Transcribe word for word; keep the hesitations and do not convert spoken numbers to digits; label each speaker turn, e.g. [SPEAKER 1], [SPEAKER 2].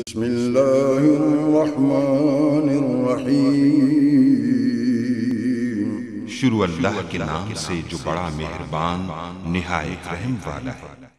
[SPEAKER 1] बिस्मिल्लाहिर्रहमानिर्रहीम।
[SPEAKER 2] शुरू अल्लाह के नाम से जो बड़ा मेहरबान निहायत रहम वाला है।